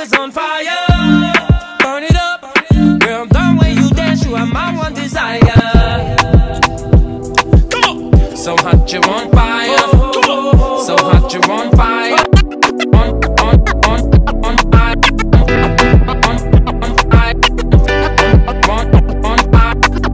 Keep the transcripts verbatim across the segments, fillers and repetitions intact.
is on fire. Burn it up. Girl, I'm done when you dance. You are my one desire. Come on. So hot you're on fire. So hot you're on fire. On, on, on, on fire. On, on fire. On, on fire.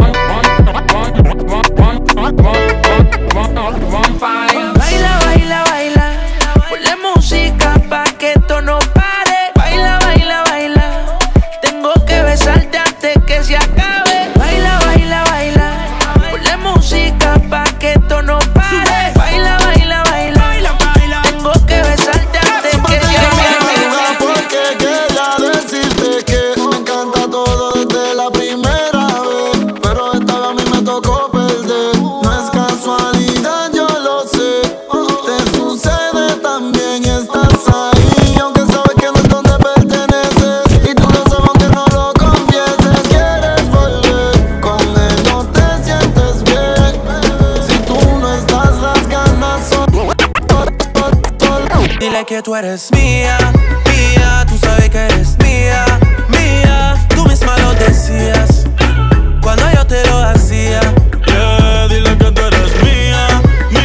On, on, on, on fire. Baila, baila, baila. Ponle música pa' que esto no pare. Baila, baila, baila. Tengo que besarte antes que se acabe. Baila, baila, baila. Ponle música pa' que esto no pare. Baila, baila, baila. Tengo que besarte antes que se acabe. Porque quería decirte que me encanta todo desde la primera vez, pero esta vez a mí me tocó perder. No es casualidad, yo lo sé. Te sucede también, estás ahí, aunque sabes que no es donde perteneces. Y tú lo sabes aunque no lo confieses. Quieres volver, con él no te sientes bien. Si tú no estás, las ganas son. Dile que tú eres mía, mía. Tú sabes que eres mía, mía. Tú misma lo decías cuando yo te lo hacía. Yeah, dile que tú eres